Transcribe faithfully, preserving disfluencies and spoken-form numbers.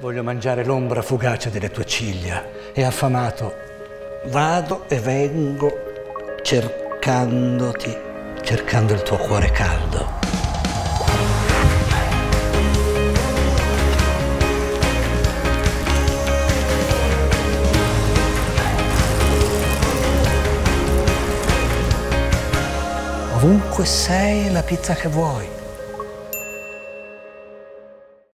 Voglio mangiare l'ombra fugace delle tue ciglia e affamato vado e vengo cercandoti, cercando il tuo cuore caldo. Ovunque sei, la pizza che vuoi.